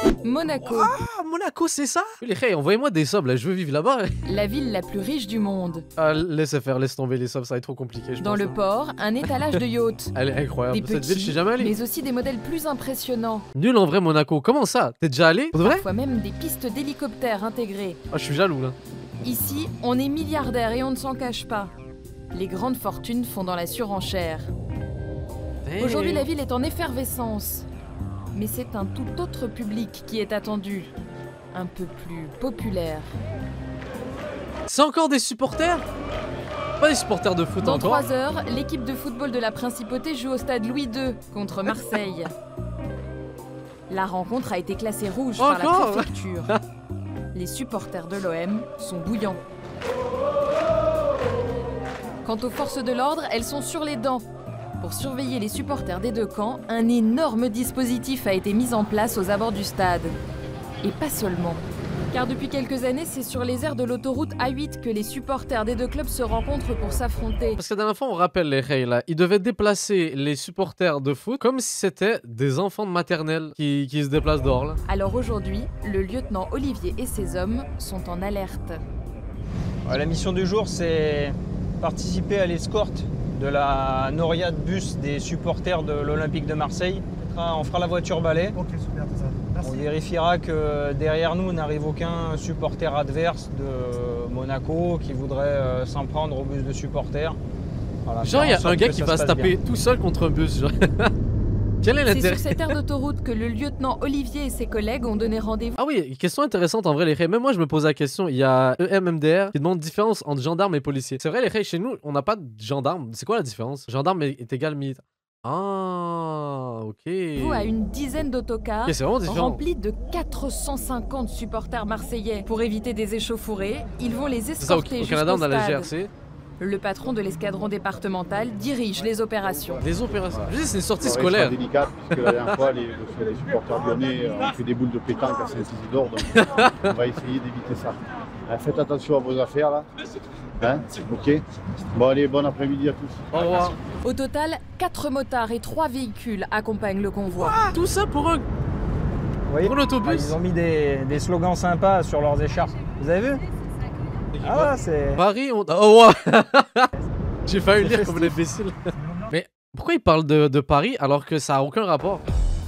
Monaco. Ah, Monaco, c'est ça? Les gars, envoyez-moi des subs, là, je veux vivre là-bas. La ville la plus riche du monde. Ah, laissez faire, laisse tomber les subs, ça va être trop compliqué, je Dans pense. le port, un étalage de yachts. Elle est incroyable, Des cette ville, je suis petits, jamais allé. mais aussi des modèles plus impressionnants. Nul en vrai, Monaco. Comment ça? T'es déjà allé? Pour de vrai? Parfois même des pistes d'hélicoptères intégrées. Ah, je suis jaloux, là. Ici, on est milliardaire et on ne s'en cache pas. Les grandes fortunes font dans la surenchère. Aujourd'hui, la ville est en effervescence. Mais c'est un tout autre public qui est attendu. Un peu plus populaire. C'est encore des supporters? Pas des supporters de foot Dans encore. 3 heures, l'équipe de football de la Principauté joue au stade Louis II contre Marseille. La rencontre a été classée rouge par la Encore préfecture. Les supporters de l'OM sont bouillants. Quant aux forces de l'ordre, elles sont sur les dents. Pour surveiller les supporters des deux camps, un énorme dispositif a été mis en place aux abords du stade. Et pas seulement. Car depuis quelques années, c'est sur les aires de l'autoroute A8 que les supporters des deux clubs se rencontrent pour s'affronter. Parce que la dernière fois, on rappelle les règles là. Ils devaient déplacer les supporters de foot comme si c'était des enfants de maternelle qui se déplacent dehors là. Alors aujourd'hui, le lieutenant Olivier et ses hommes sont en alerte. La mission du jour, c'est participer à l'escorte de la noria de bus des supporters de l'Olympique de Marseille. On fera la voiture balai. Ok, super, c'est ça. Merci. On vérifiera que derrière nous n'arrive aucun supporter adverse de Monaco qui voudrait s'en prendre au bus de supporters. Voilà, Genre, il y a faire en un gars sorte qui que va ça se passe taper bien. tout seul contre un bus. Genre. Quel est C'est l'intérêt? sur cette aire d'autoroute que le lieutenant Olivier et ses collègues ont donné rendez-vous. Ah oui, question intéressante en vrai les règles. Même moi je me pose la question, il y a EMMDR qui demande différence entre gendarme et policier. C'est vrai les règles chez nous, on n'a pas de gendarme. C'est quoi la différence? Gendarme est égal militaire. Ah, ok. À une dizaine d'autocars Ok, c'est vraiment différent. remplis de 450 supporters marseillais. Pour éviter des échauffourées, ils vont les C'est ça, escorter au Canada on a la stade. GRC. Le patron de l'escadron départemental dirige les opérations. Des opérations. Je dis c'est une sortie Ça scolaire. sera délicat, puisque la dernière fois, les supporters lyonnais ont fait des boules de pétanque à Saint-Isidore, donc on va essayer d'éviter ça. Faites attention à vos affaires là. Hein? Ok. Bon allez, bon après-midi à tous. Au revoir. Au total, 4 motards et 3 véhicules accompagnent le convoi. Tout ça pour un... Vous voyez, Pour l'autobus. Ils ont mis des slogans sympas sur leurs écharpes. Vous avez vu? Ah, c'est... Paris, on... Oh ouais. J'ai failli lire comme un imbécile. Mais pourquoi ils parlent de Paris alors que ça a aucun rapport?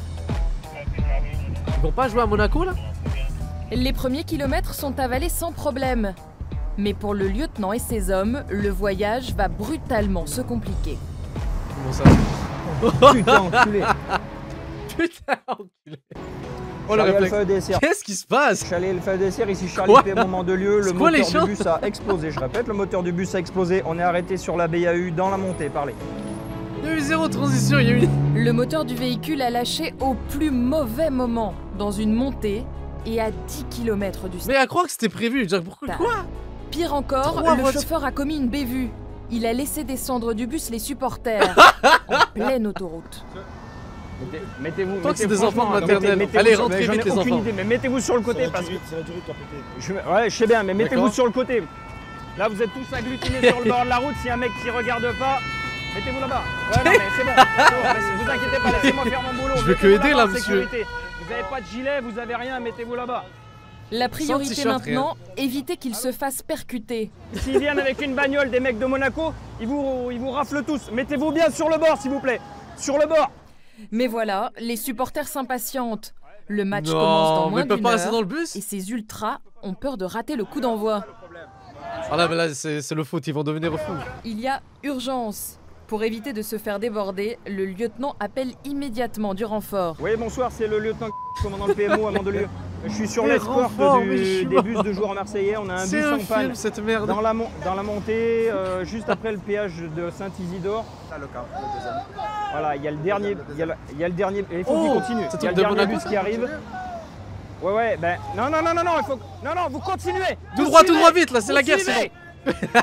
Ils vont pas jouer à Monaco là? Les premiers kilomètres sont avalés sans problème. Mais pour le lieutenant et ses hommes, le voyage va brutalement se compliquer. Comment ça? Putain, enculé. Putain, enculé. Oh le Charlie réflexe. Alpha EDSR. Qu'est-ce qui se passe? Charlie Alpha EDSR, ici Charlie Quoi? P, moment de lieu, le C'est quoi les moteur choses du bus a explosé. Je répète, le moteur du bus a explosé. On est arrêté sur la BAU dans la montée, parlez. Il y a eu zéro transition, il y a eu... Le moteur du véhicule a lâché au plus mauvais moment, dans une montée et à 10 km du stade. Mais à croire que c'était prévu, genre pourquoi quoi? Pire encore, Trois le voitures. chauffeur a commis une bévue. Il a laissé descendre du bus les supporters en pleine autoroute. Mettez-vous. Toi que c'est des franchement, enfants de maternelle. mettez-vous Allez, sur- rentrez j'en ai vite, les aucune enfants. idée, mais mettez-vous sur le côté C'est parce que. la durite qui a pété. Ouais, je sais bien, mais mettez-vous D'accord. sur le côté. Là, vous êtes tous agglutinés sur le bord de la route. S'il y a un mec qui regarde pas, mettez-vous là-bas. Ouais, non, mais c'est bon. Vous inquiétez pas, laissez-moi faire mon boulot. Je veux que Mettez-vous aider, là-bas là, en monsieur. sécurité. Vous avez pas de gilet, vous avez rien, mettez-vous là-bas. La priorité t-shirt, maintenant, éviter qu'il se fasse percuter. S'ils viennent avec une bagnole, des mecs de Monaco, ils vous raflent tous. Mettez-vous bien sur le bord, s'il vous plaît. Sur le bord. Mais voilà, les supporters s'impatientent. Le match commence Non, dans mais moins ils peuvent d'une pas rester heure dans le bus? et ces ultras ont peur de rater le coup d'envoi. Ah là, mais là c'est le foot, ils vont devenir fous. Il y a urgence. Pour éviter de se faire déborder, le lieutenant appelle immédiatement du renfort. Oui, bonsoir, c'est le lieutenant commandant le PMO à Mandelieu. Je suis sur Les l'escorte renforts, mais je suis des mort. bus de joueurs marseillais. On a un C'est bus un en panne film cette merde. dans la montée, juste après le péage de Saint-Isidore. Ah, le cas, le deuxième. Voilà, il y a le dernier. Il y a le dernier. Il faut Oh, qu'il continue. c'est Il y a truc le de dernier Monaco, bus qui arrive. Ouais, ben. Non, il faut. Non, vous continuez. Tout Vous droit suivez, vite là, c'est la vous guerre suivez. sinon.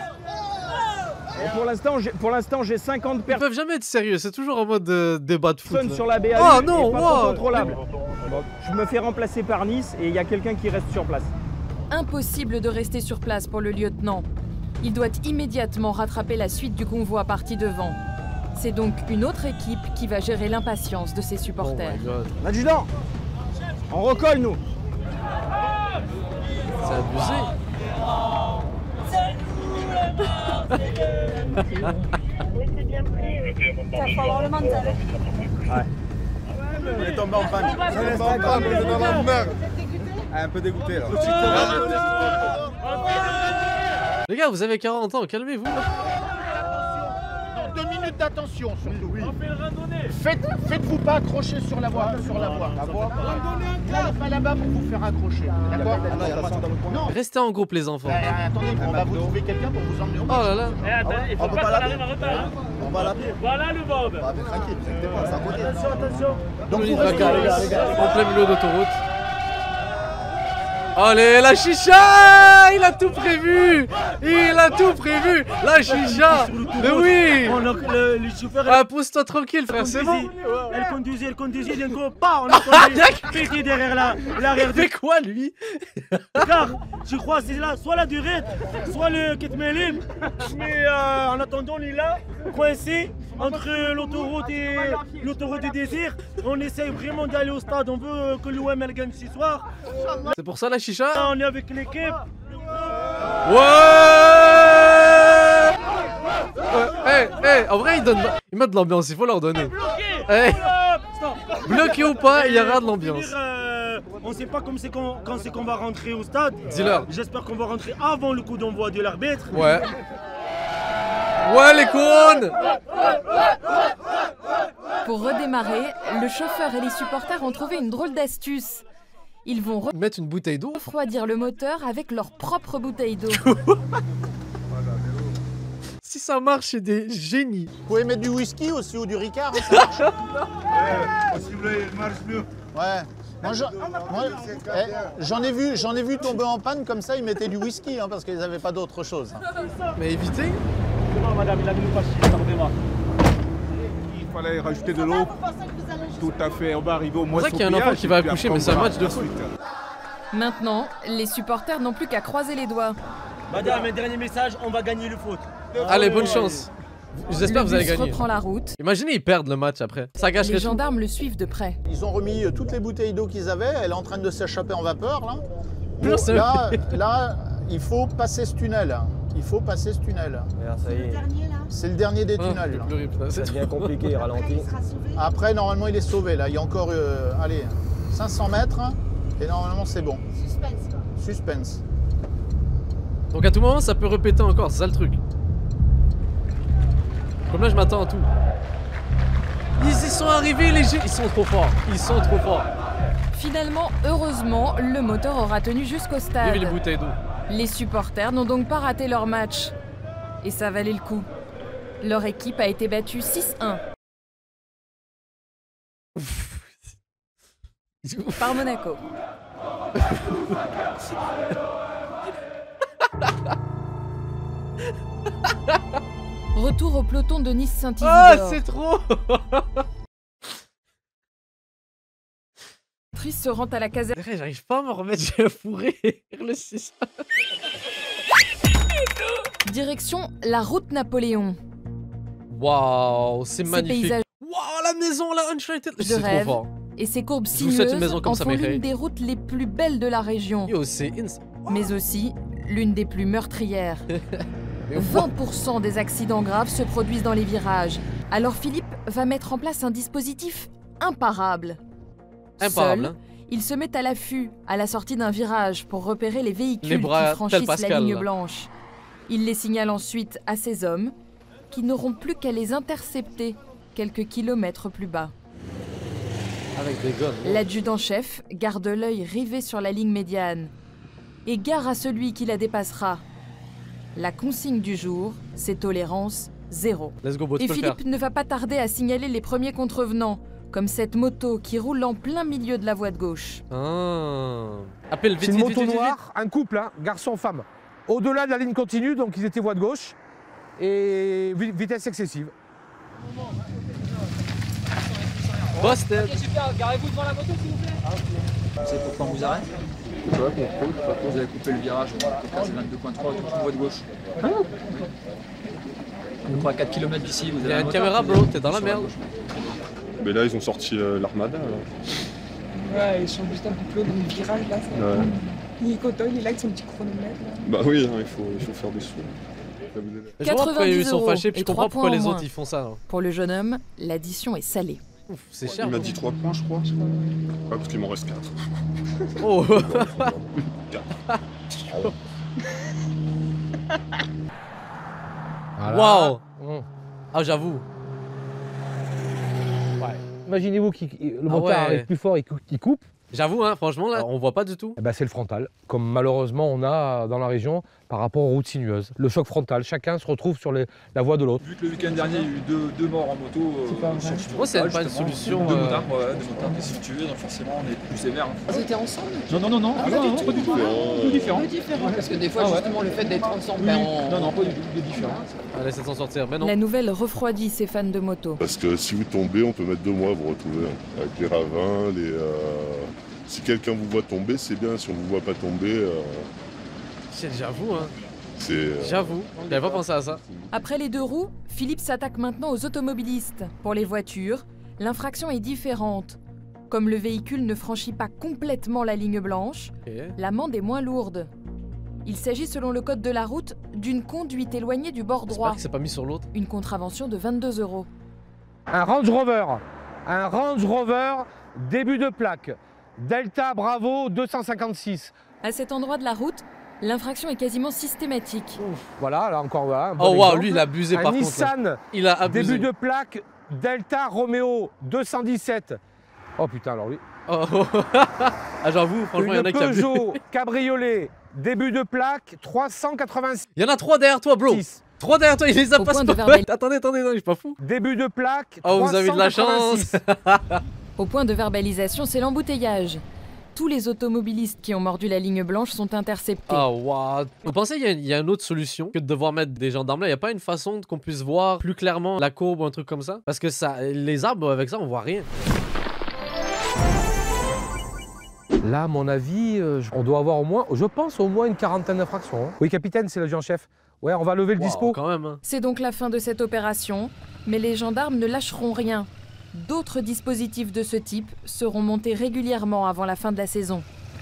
Et pour l'instant, j'ai 50 Ils personnes peuvent jamais être sérieux, c'est toujours en mode débat de foot. là. sur la BAU. Oh non, et pas wow. trop contrôlable. Je me fais remplacer par Nice et il y a quelqu'un qui reste sur place. Impossible de rester sur place pour le lieutenant. Il doit immédiatement rattraper la suite du convoi parti devant. C'est donc une autre équipe qui va gérer l'impatience de ses Oh supporters. my god. L'adjudant, On recolle, nous. C'est abusé. On est tombé en panne. On est tombé en panne, on est dans la merde. Un peu dégoûté là. Les gars, vous avez 40 ans, calmez-vous. 2 minutes d'attention surtout. Oui. Faites-vous pas accrocher sur la voie. Là, pas là-bas pour vous faire accrocher. D'accord? Non. Restez en groupe, les enfants. Attendez, on va vous trouver quelqu'un pour vous emmener au Oh là là. Il faut pas qu'on arrive en retard. On va l'appeler. Voilà le Bob. Tranquille, c'est pas ça. Attention. Donc, en plein milieu d'autoroute. Allez, la chicha! Il a tout prévu! Il a tout prévu! La chicha! Mais oui! Le chauffeur, Ah, pousse-toi tranquille, frère, c'est bon! elle conduisait, d'un coup, pas, on a entendu péter derrière l'arrière Il fait quoi, lui? car je crois que c'est là, soit la durée, soit le Ketmelim. Mais en attendant, on est là, coincé entre l'autoroute et l'autoroute du désir. On essaye vraiment d'aller au stade, on veut que l'OM elle gagne ce soir. C'est pour ça la chicha? On est avec l'équipe. Ouais! En vrai, ils mettent de l'ambiance, il faut leur donner. Bloqué ou pas, il y aura de l'ambiance. On sait pas quand c'est qu'on va rentrer au stade. Dis-leur. J'espère qu'on va rentrer avant le coup d'envoi de l'arbitre. Ouais. Ouais, les couronnes! Pour redémarrer, le chauffeur et les supporters ont trouvé une drôle d'astuce. Ils vont Mettre une bouteille d'eau? refroidir le moteur avec leur propre bouteille d'eau. Si ça marche, c'est des génies. Vous pouvez mettre du whisky aussi ou du Ricard, hein, ça marche. Si vous voulez, il marche mieux. Ouais. Moi, j'en ai vu tomber en panne comme ça, ils mettaient du whisky hein, parce qu'ils n'avaient pas d'autre chose. Mais évitez. C'est bon, madame, il a mis le papier, ça redémarre. Il fallait rajouter de l'eau. Tout à fait, on va arriver au moins. C'est vrai qu'il y a un enfant qui va accoucher, mais c'est un match de foot. Maintenant, les supporters n'ont plus qu'à croiser les doigts. Madame, un dernier message, on va gagner le foot. Allez, bonne chance. J'espère que vous allez Le bus gagner. reprend la route. Imaginez, ils perdent le match après. Ça gâcherait Les tout. gendarmes le suivent de près. Ils ont remis toutes les bouteilles d'eau qu'ils avaient. Elle est en train de s'échapper en vapeur là. Non, Bon, c'est là, il faut passer ce tunnel. Il faut passer ce tunnel. Ça y est, C'est le dernier des tunnels. le là. pleurer, putain, c'est ça trop. devient compliqué, il ralentit. Après, normalement, il est sauvé là. Il y a encore, allez, 500 mètres et normalement c'est bon. Suspense. Donc à tout moment, ça peut répéter encore, c'est ça le truc. Comme là, je m'attends à tout. Ils y sont arrivés, les G. Ils sont trop forts. Ils sont trop forts. Finalement, heureusement, le moteur aura tenu jusqu'au Vive stade. les bouteilles d'eau. Les supporters n'ont donc pas raté leur match. Et ça valait le coup. Leur équipe a été battue 6-1 par Monaco. Retour au peloton de Nice-Saint-Isidore. Ah, c'est trop. Trice se rend à la caserne. J'arrive pas à me remettre, j'ai un fourré le 6. Direction la route Napoléon. Waouh, c'est Ces magnifique. paysages Waouh, la maison, la Uncharted. de C'est trop rêve fort. et ses courbes Je vous souhaite une sinueuses maison comme en ça, font Mireille. l'une des routes les plus belles de la région, Yo, c'est mais aussi l'une des plus meurtrières. Mais wow. 20% des accidents graves se produisent dans les virages. Alors Philippe va mettre en place un dispositif imparable. Imparable, Seul, hein. il se met à l'affût à la sortie d'un virage pour repérer les véhicules Les bras, qui franchissent tel Pascal, la ligne là. blanche. Il les signale ensuite à ses hommes, qui n'auront plus qu'à les intercepter quelques kilomètres plus bas. Avec des gones. L'adjudant-chef garde l'œil rivé sur la ligne médiane. Et gare à celui qui la dépassera. La consigne du jour, c'est tolérance zéro. Let's go, bot, Et tu peux le faire. Philippe ne va pas tarder à signaler les premiers contrevenants, comme cette moto qui roule en plein milieu de la voie de gauche. Ah. Appelle vite, C'est une vite, moto vite, vite, noire, un couple, hein, garçon-femme. Au-delà de la ligne continue, donc ils étaient voie de gauche. Et vitesse excessive. vite. Busted. C'est pourquoi on vous arrête? Tu vois, vous avez coupé le virage, on va casser 22.3, toute une voie de gauche. Je crois à 4 km d'ici, vous avez Il y a un une moteur caméra, qui bro, est t'es dans la sur merde. gauche. Mais là, ils ont sorti l'armada. Ouais, il change juste un petit peu dans le virage là. Ça... Ouais. Il est content, il est là avec son petit chronomètre. Là. Bah oui, hein, il faut faire des sous. Je comprends pourquoi ils sont fâchés, puis et je comprends 3 pourquoi points les en autres moins. ils font ça. Hein. Pour le jeune homme, l'addition est salée. Ouf, c'est cher. Il m'a dit 3 points, je crois. Ouais, parce qu'il m'en reste 4. Oh. Waouh. Ah, j'avoue. Ouais. Imaginez-vous que le motard ouais. arrive plus fort, il coupe. J'avoue, hein, franchement, là, on voit pas du tout. Eh ben, c'est le frontal, comme malheureusement on a dans la région par rapport aux routes sinueuses. Le choc frontal, chacun se retrouve sur la voie de l'autre. Vu que le week-end dernier, il y a eu deux morts en moto, Moi, c'est pas une solution. Deux motards qui se sont tués, donc forcément on est plus sévère. Hein. Vous étiez ensemble? Non, pas du tout. Tout différent. Parce que des fois, justement, le fait d'être ensemble, Non, pas du tout, des différents. Allez, c'est de s'en sortir. Mais non. La nouvelle refroidit ces fans de moto. Parce que si vous tombez, on peut mettre 2 mois à vous retrouver. Avec les ravins, si quelqu'un vous voit tomber, c'est bien. Si on vous voit pas tomber, J'avoue, hein. c'est... J'avoue. J'avais pas pensé à ça. Après les 2 roues, Philippe s'attaque maintenant aux automobilistes. Pour les voitures, l'infraction est différente. Comme le véhicule ne franchit pas complètement la ligne blanche, l'amende est moins lourde. Il s'agit, selon le code de la route, d'une conduite éloignée du bord droit. J'espère que c'est pas mis sur l'autre. Une contravention de 22 €. Un Range Rover, début de plaque. Delta Bravo 256. À cet endroit de la route, l'infraction est quasiment systématique. Voilà, là encore voilà. Un bon Oh waouh, exemple. lui il a abusé par un contre. Nissan, Là. Il a abusé. début de plaque, Delta Romeo 217. Oh putain, alors lui. Oh. Ah, j'avoue, franchement, il y en Une a qui abusent. Peugeot cabriolet, début de plaque 386. Il y en a 3 derrière toi, bro. 3 derrière toi, il les a Au pas point de spottés. verbal- Attendez, non, je suis pas fou. Début de plaque 386. Oh, vous avez de la chance. Au point de verbalisation, c'est l'embouteillage. Tous les automobilistes qui ont mordu la ligne blanche sont interceptés. Oh, what? Vous pensez qu'il y a une autre solution que de devoir mettre des gendarmes là? Il n'y a pas une façon qu'on puisse voir plus clairement la courbe ou un truc comme ça? Parce que ça, les arbres, avec ça, on voit rien. Là, à mon avis, on doit avoir au moins, je pense, au moins une quarantaine d'infractions. Hein. Oui, capitaine, c'est l'adjudant-chef. Ouais, on va lever le dispo. Quand même. Hein. C'est donc la fin de cette opération, mais les gendarmes ne lâcheront rien. D'autres dispositifs de ce type seront montés régulièrement avant la fin de la saison.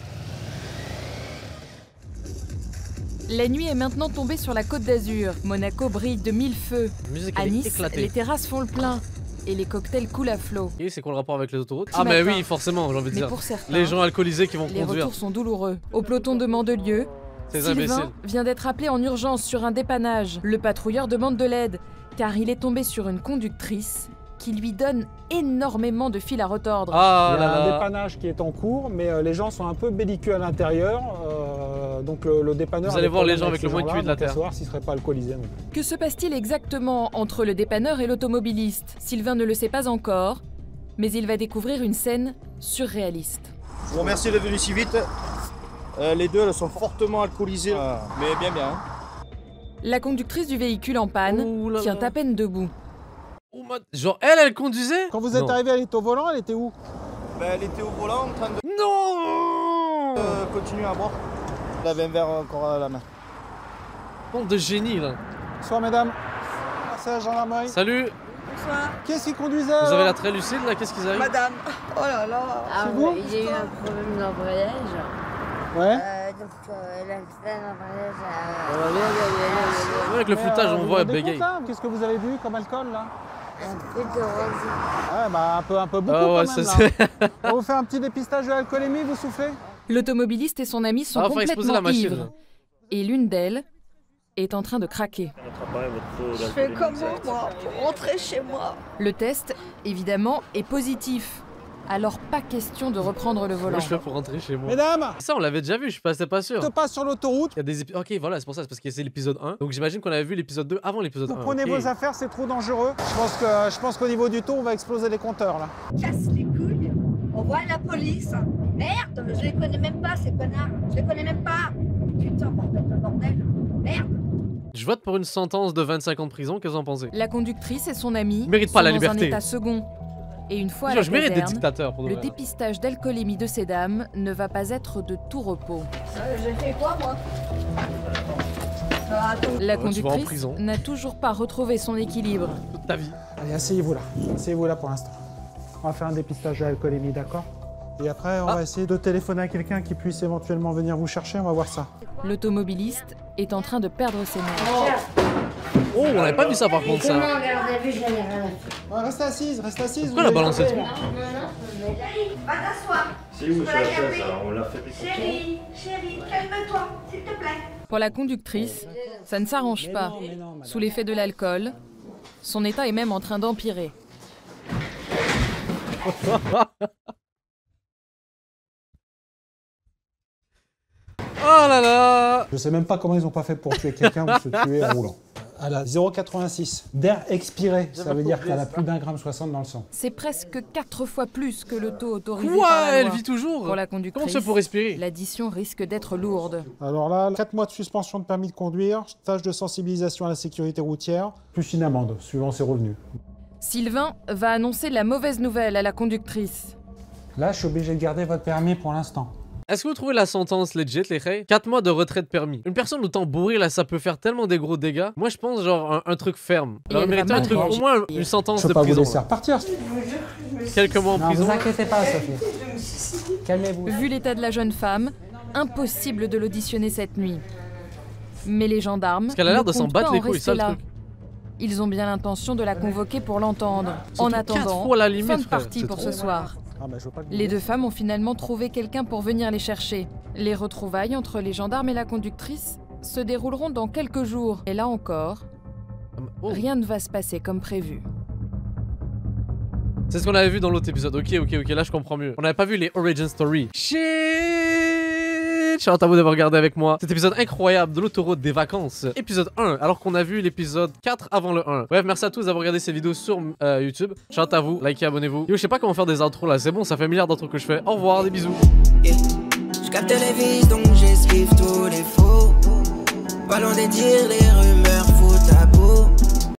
La nuit est maintenant tombée sur la Côte d'Azur. Monaco brille de 1000 feux. La musique, À elle est Nice, éclatée. les terrasses font le plein et les cocktails coulent à flot. Et c'est quoi le rapport avec les autoroutes? Petit Ah, mais matin. oui, forcément, j'ai envie de Mais dire. pour certains, les gens alcoolisés qui vont les conduire. retours sont douloureux. Au peloton de Mandelieu, Ces Sylvain imbéciles. vient d'être appelé en urgence sur un dépannage. Le patrouilleur demande de l'aide, car il est tombé sur une conductrice qui lui donne énormément de fil à retordre. Ah Il y a là un là. dépannage qui est en cours, mais les gens sont un peu belliqueux à l'intérieur. Donc le dépanneur. Vous a allez des voir les problèmes gens avec le ces moins de gens-là, QI de la donc à Terre. savoir s'ils ne seraient pas alcoolisés. non plus. Que se passe-t-il exactement entre le dépanneur et l'automobiliste? Sylvain ne le sait pas encore, mais il va découvrir une scène surréaliste. Je vous remercie d'être venu si vite. Les deux, elles sont fortement alcoolisées, mais bien. La conductrice du véhicule en panne Ouh là tient là. à peine debout. Genre, elle conduisait? Quand vous êtes Non. arrivé, elle était au volant, elle était où? Elle était au volant en train de Non. continuer à boire. Elle avait un verre encore à la main. Bande de génie là. Bonsoir mesdames. Merci à la gendarmerie. Salut. Bonsoir. Qu'est-ce qui conduisait Vous alors avez la très lucide là, qu'est-ce qu'ils arrivent? Madame. Oh là là. Ah, C'est vous il y a eu un problème d'embrayage. Ouais. Donc, l'accident d'embrayage Avec le floutage, on vous voit rendez bégaye. compte, là Qu'est-ce que vous avez bu comme alcool là? un peu de rosé. Ouais, bah un peu beaucoup Ah ouais, quand même ça, là. On vous fait un petit dépistage de l'alcoolémie, vous soufflez? L'automobiliste et son ami sont Ah, faut exploser complètement la machine. ivres. Et l'une d'elles est en train de craquer. Je fais comment, moi, pour rentrer chez moi? Le test, évidemment, est positif. Alors pas question de reprendre le volant. Comment je fais pour rentrer chez moi? Mesdames, Ça, on l'avait déjà vu, je suis pas sûr. je passe sur l'autoroute. Il y a des Ok, voilà, c'est pour ça, c'est parce que c'est l'épisode 1. Donc j'imagine qu'on avait vu l'épisode 2 avant l'épisode 1. Vous prenez ok. vos affaires, c'est trop dangereux. Je pense qu'au niveau du taux, on va exploser les compteurs là. Casse les couilles. On voit la police. Merde, je les connais même pas, ces connards. Je les connais même pas. Putain, bordel de bordel. Merde. Je vote pour une sentence de 25 ans de prison, qu'est-ce que vous en pensez? La conductrice et son ami Mérite sont pas la dans liberté. un état second. Et une fois à Genre, la je mérite des caserne, dictateurs pour de le vrai. dépistage d'alcoolémie de ces dames ne va pas être de tout repos. J'ai fait quoi, moi? Attends. La tu vas en conductrice prison. n'a toujours pas retrouvé son équilibre. Toute ta vie. Allez, asseyez-vous là. Asseyez-vous là pour l'instant. On va faire un dépistage de l'alcoolémie, d'accord? Et après, on va essayer de téléphoner à quelqu'un qui puisse éventuellement venir vous chercher, on va voir ça. L'automobiliste est en train de perdre ses nerfs. Oh, on n'avait pas vu ça par contre ça. Reste assise, reste assise. Pourquoi la balancer trop? Va t'asseoir. C'est où sur la chaise? On l'a fait. Chérie, calme-toi, s'il te plaît. Pour la conductrice, ça ne s'arrange pas. Sous l'effet de l'alcool, son état est même en train d'empirer. Oh là là! Je sais même pas comment ils ont pas fait pour tuer quelqu'un ou se tuer en roulant. Elle a 0,86 d'air expiré, ça veut dire qu'elle a plus d'1,60 g dans le sang. C'est presque 4 fois plus que le taux autorisé Quoi? par la loi. Elle vit toujours? Pour la conductrice, Comment ça pour respirer? l'addition risque d'être lourde. Alors là, 4 mois de suspension de permis de conduire, stage de sensibilisation à la sécurité routière, plus une amende, suivant ses revenus. Sylvain va annoncer la mauvaise nouvelle à la conductrice. Là, je suis obligé de garder votre permis pour l'instant. Est-ce que vous trouvez la sentence legit, les reilles? 4 mois de retrait de permis. Une personne autant bourrée, là, ça peut faire tellement des gros dégâts. Moi, je pense, genre, un truc ferme. Et Alors, elle mériter va un truc, mal au moins une sentence Je peux de pas vous prison. laisser repartir. Quelques mois en Non, prison. vous inquiétez pas, Sophie. Calmez-vous. Vu l'état de la jeune femme, impossible de l'auditionner cette nuit. Mais les gendarmes Parce qu'elle a l'air ne de s'en comptent battre pas les en couilles, rester ça le là. truc. Ils ont bien l'intention de la convoquer pour l'entendre. En Surtout 4 attendant, fois la limite, fin de frère. partie C'est pour trop. ce soir. Ah bah, je veux pas que vous Les deux femmes ont finalement trouvé quelqu'un pour venir les chercher. Les retrouvailles entre les gendarmes et la conductrice se dérouleront dans quelques jours. Et là encore, rien ne va se passer comme prévu. C'est ce qu'on avait vu dans l'autre épisode. Ok, là je comprends mieux. On n'avait pas vu les origin story. Shit! Shout out à vous d'avoir regardé avec moi cet épisode incroyable de l'autoroute des vacances. Épisode 1, alors qu'on a vu l'épisode 4 avant le 1. Bref, merci à tous d'avoir regardé ces vidéos sur YouTube. Shout out à vous, likez, abonnez-vous. Yo, je sais pas comment faire des outros là, c'est bon, ça fait un milliard d'intros que je fais. Au revoir, des bisous. Je capte les vis donc j'esquive tous les faux. Pas loin des dires, les rumeurs, faux tabou.